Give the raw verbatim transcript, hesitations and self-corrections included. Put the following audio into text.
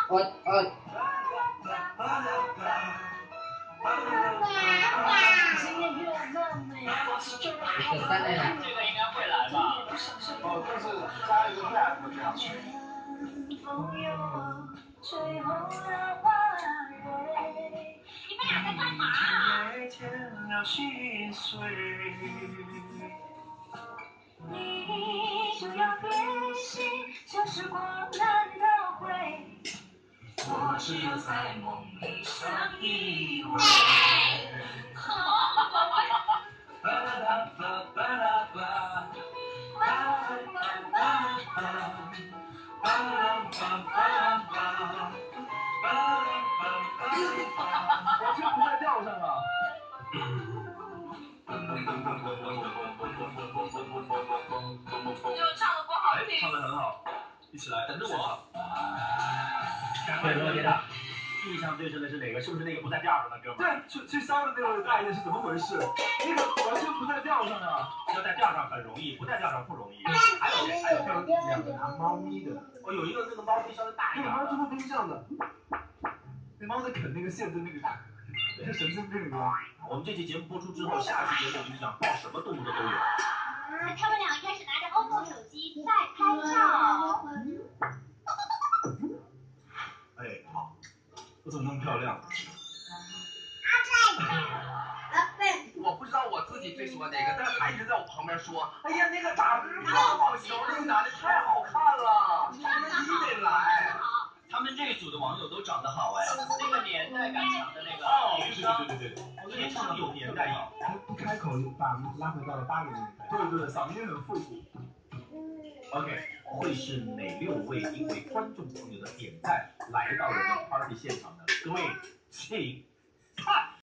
我呃。十三那场， 这个应该会来吧？ 哦，就是加一个 rap 这样。 你们俩在干嘛？你就要变心，像时光难倒回，我只有在梦里相依偎。 我就不在调上啊。 就唱的不好听， 唱的很好，一起来， 等着我。 对，罗杰的。 印象最深的是哪个？是不是那个不在调上的哥们？ 对，去去烧的那位大爷是怎么回事？那个完全不在调上啊！ 要在调上很容易，不在调上不容易。还有谁？还有还有两个拿猫咪的。 哦，有一个那个猫咪稍微大一对， 点。 猫最后都是这样的。那猫在啃那个线的那个，像神经病一样。 我们这期节目播出之后，下期节目你想抱什么动物的都有。 啊，他们俩开始拿着 O P P O 手机在拍照。 哎，好，我怎么那么漂亮？ 我不知道我自己最喜欢哪个，但是他一直在我旁边说：“哎呀，那个长得好好球，那个男的太好看了，你们一定得来。” 他们这组的网友都长得好哎，那个年代感强的那个哦， 女生， 对对对对对， 天生有年代感。 他一开口就把我们拉回到了八零年代。对对，嗓音很复古。 OK， 会是哪六位因为观众朋友的点赞来到我们 party 现场的？各位，请看。